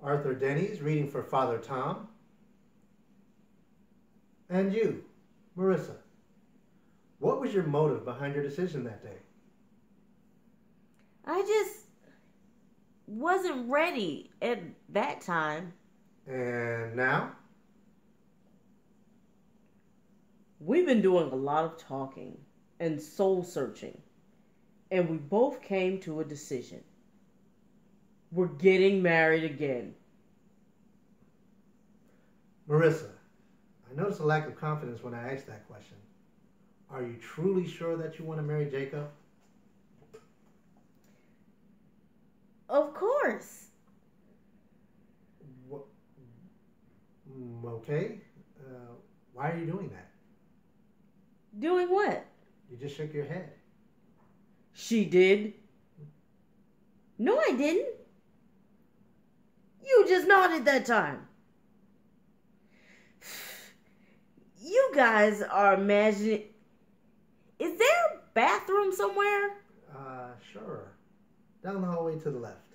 Arthur Denny's reading for Father Tom. And you, Marissa, what was your motive behind your decision that day? I just wasn't ready at that time. And now? We've been doing a lot of talking and soul searching, and we both came to a decision. We're getting married again. Marissa, I noticed a lack of confidence when I asked that question. Are you truly sure that you want to marry Jacob? Of course. Okay. Why are you doing that? Doing what? You just shook your head. She did. No, I didn't. You just nodded that time. You guys are imagining... Is there a bathroom somewhere? Sure. Down the hallway to the left.